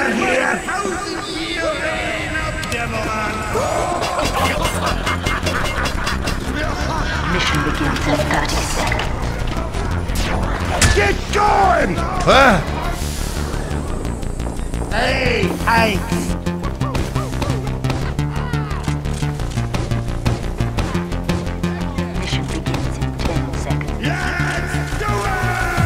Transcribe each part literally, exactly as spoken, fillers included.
Fire here! Demoman! Mission begins in thirty seconds. Get going! Huh? Hey, thanks! Mission begins in ten seconds. Yes! Do it!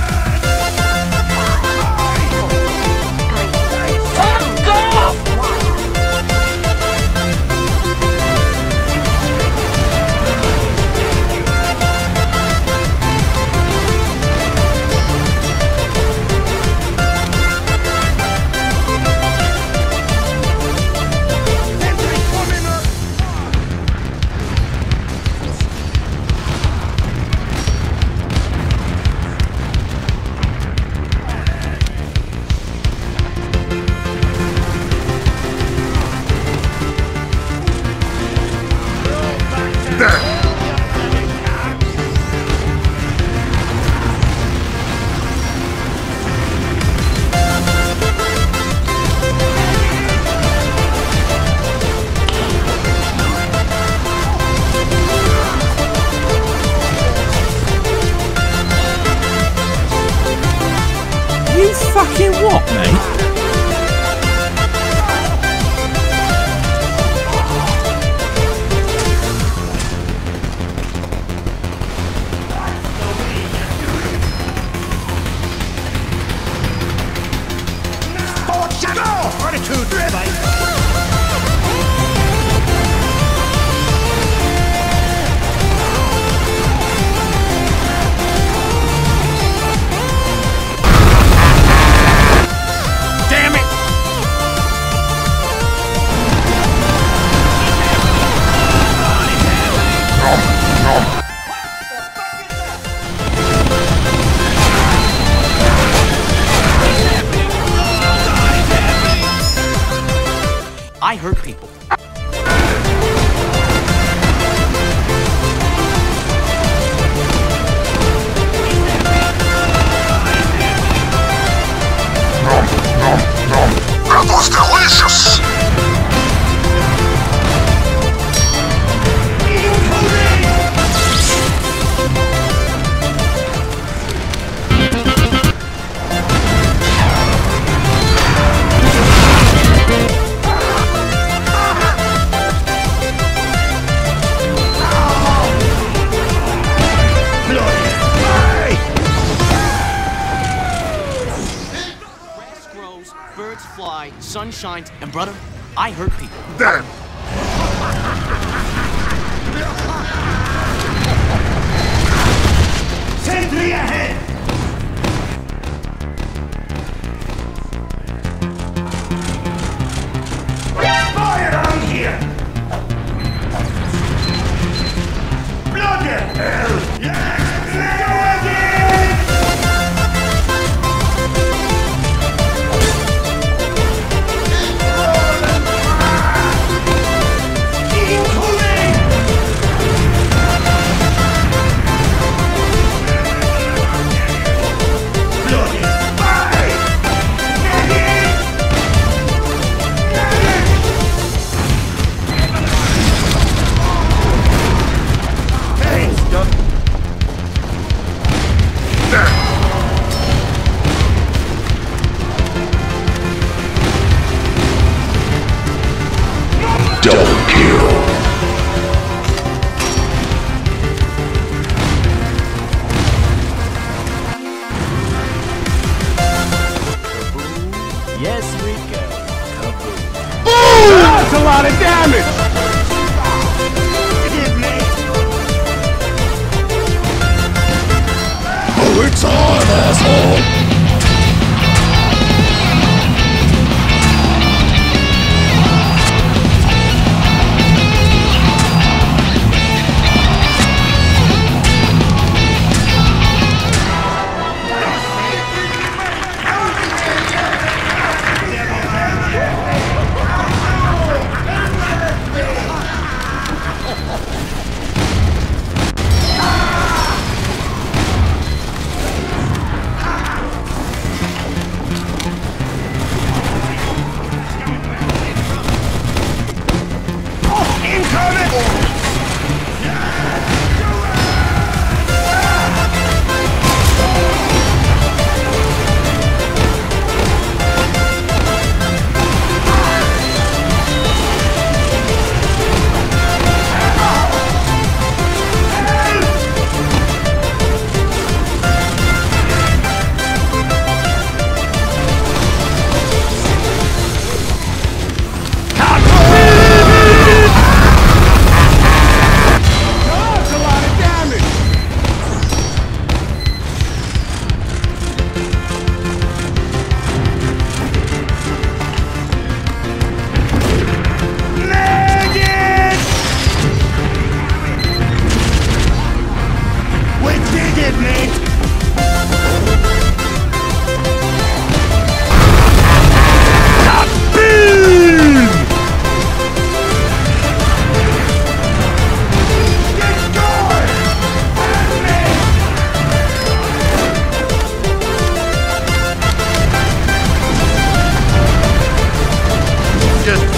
You fucking what, mate? I hurt people. That was delicious! Birds fly, sun shines, and brother, I hurt people. Damn! Sentry ahead! Fire on here! Bloody hell! Yes! Double kill! Yes, we go. Kaboom. Boom! That's a lot of damage! Oh, it's on, asshole!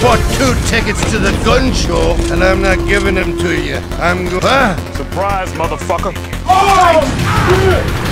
bought two tickets to the gun show, and I'm not giving them to you. I'm go- ah. Surprise, motherfucker. Oh, shit!